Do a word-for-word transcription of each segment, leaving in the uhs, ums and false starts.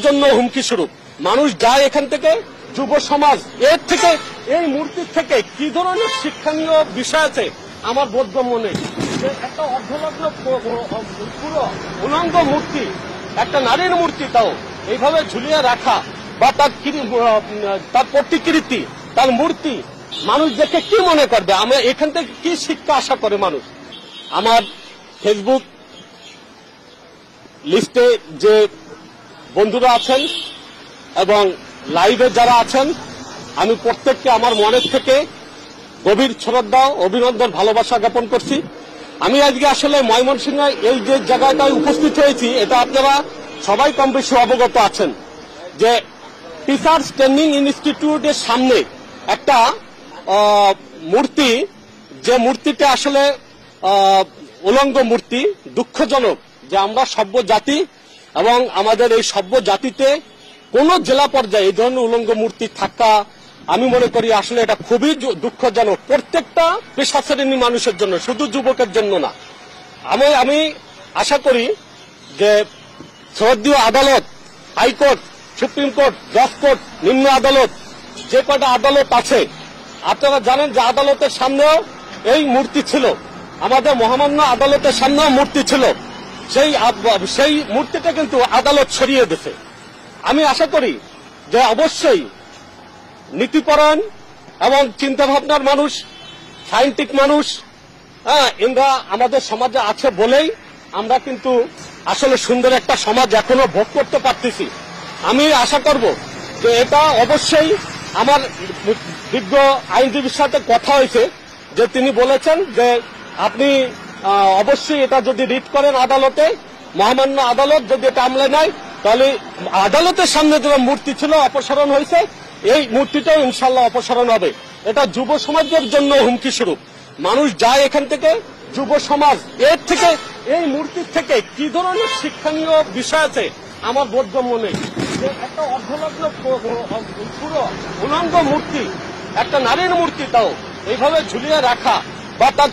জন্য হুমকি স্বরূপ। মানুষ যায় এখান থেকে, যুব সমাজ এর থেকে, এই মূর্তির থেকে কি ধরনের শিক্ষণীয় বিষয় আছে আমার বোধগম্য নেই। যে একটা অর্ধলগ্ন পুরো উলঙ্গ মূর্তি, একটা নারীর মূর্তি, তাও এইভাবে ঝুলিয়ে রাখা বা তার তার প্রতিকৃতি, তার মূর্তি মানুষ দেখে কি মনে করবে? আমরা এখান থেকে কি শিক্ষা আশা করে মানুষ? আমার ফেসবুক লিস্টে যে বন্ধুরা আছেন এবং লাইভে যারা আছেন, আমি প্রত্যেককে আমার মনের থেকে গভীর শ্রদ্ধা, অভিনন্দন, ভালোবাসা জ্ঞাপন করছি। আমি আজকে আসলে ময়মনসিংহে এই যে জায়গাটায় উপস্থিত হয়েছি, এটা আপনারা সবাই কম বেশি অবগত আছেন যে টিচার্স ট্রেনিং ইনস্টিটিউটের সামনে একটা মূর্তি, যে মূর্তিটা আসলে উলঙ্গ মূর্তি। দুঃখজনক যে আমরা সভ্য জাতি এবং আমাদের এই সভ্য জাতিতে কোন জেলা পর্যায়ে এই ধরনের উলঙ্গ মূর্তি থাকা, আমি মনে করি আসলে এটা খুবই দুঃখজনক প্রত্যেকটা পেশা শ্রেণী মানুষের জন্য, শুধু যুবকের জন্য না। আমি আমি আশা করি যে শ্রদ্ধেয় আদালত, হাইকোর্ট, সুপ্রিম কোর্ট, জজ কোর্ট, নিম্ন আদালত, যে কটা আদালত আছে, আপনারা জানেন যে আদালতের সামনেও এই মূর্তি ছিল, আমাদের মহামান্য আদালতের সামনেও মূর্তি ছিল। সেই সেই মূর্তিটা কিন্তু আদালত সরিয়ে দিয়েছে। আমি আশা করি যে অবশ্যই নীতিপরায়ণ এবং চিন্তাভাবনার মানুষ, সায়েন্টিফিক মানুষ, হ্যাঁ, এরা আমাদের সমাজে আছে বলেই আমরা কিন্তু আসলে সুন্দর একটা সমাজ এখনো ভোগ করতে পারতেছি। আমি আশা করব যে এটা অবশ্যই, আমার বিজ্ঞ আইনজীবীর সাথে কথা হয়েছে যে তিনি বলেছেন যে আপনি অবশ্যই এটা যদি রিট করেন আদালতে, মহামান্য আদালত যদি এটা আমলে নেয়, তাহলে আদালতের সামনে যে মূর্তি ছিল অপসারণ হয়েছে, এই মূর্তিটাও ইনশাল্লাহ অপসারণ হবে। এটা যুব সমাজের জন্য হুমকি স্বরূপ। মানুষ যায় এখান থেকে, যুব সমাজ এর থেকে, এই মূর্তির থেকে কি ধরনের শিক্ষণীয় বিষয় আছে আমার বোধগম্য নেই। যে একটা অর্ধলগ্ন পুরো উলঙ্গ মূর্তি, একটা নারীর মূর্তি, তাও এইভাবে ঝুলিয়ে রাখা বা তার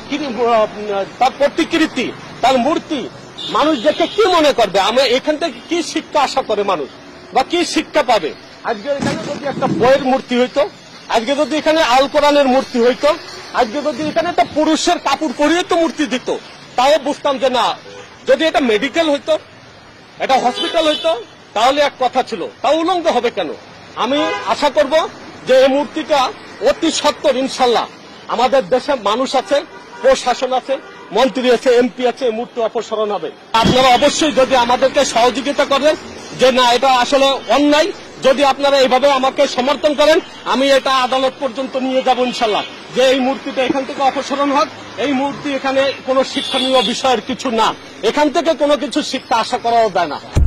তার প্রতিকৃতি, তার মূর্তি মানুষ দেখে কি মনে করবে? আমরা এখান থেকে কি শিক্ষা আশা করে মানুষ, বা কি শিক্ষা পাবে? আজকে এখানে যদি একটা বইয়ের মূর্তি হইতো, আজকে যদি এখানে আল কোরআনের মূর্তি হইতো, আজকে যদি এখানে একটা পুরুষের কাপড় পরিয়ে তো মূর্তি দিত, তাও বুঝতাম যে না। যদি এটা মেডিকেল হইতো, এটা হসপিটাল হইতো, তাহলে এক কথা ছিল, তাও উলঙ্গ হবে কেন? আমি আশা করব যে এই মূর্তিটা অতি সত্বর ইনশাল্লাহ আমাদের দেশে মানুষ আছে, প্রশাসন আছে, মন্ত্রী আছে, এমপি আছে, এই মূর্তি অপসারণ হবে। আপনারা অবশ্যই যদি আমাদেরকে সহযোগিতা করেন যে না এটা আসলে অন্যায়, যদি আপনারা এইভাবে আমাকে সমর্থন করেন, আমি এটা আদালত পর্যন্ত নিয়ে যাব ইনশাল্লাহ, যে এই মূর্তিটা এখান থেকে অপসারণ হোক। এই মূর্তি এখানে কোনো শিক্ষণীয় বিষয়ের কিছু না, এখান থেকে কোনো কিছু শিক্ষা আশা করাও যায় না।